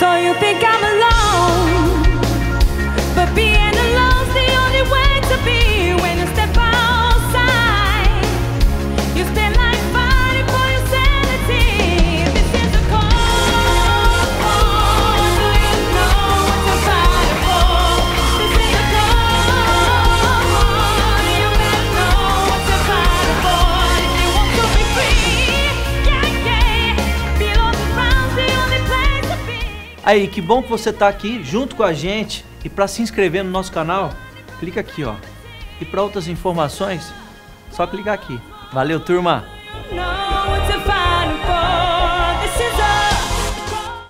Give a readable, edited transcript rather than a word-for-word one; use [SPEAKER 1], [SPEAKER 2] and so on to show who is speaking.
[SPEAKER 1] So you think I'm alone, but being alone's the only way to be. When you step outside, you stand like fighting for your sanity. This is a call, do you know what you're fighting for? This is a call, you better know what you're fighting for. If you want to be free, yeah, yeah, below the ground's the only place to be.
[SPEAKER 2] Aí, que bom que você tá aqui junto com a gente. E para se inscrever no nosso canal, clica aqui, ó. E para outras informações, só clicar aqui. Valeu, turma!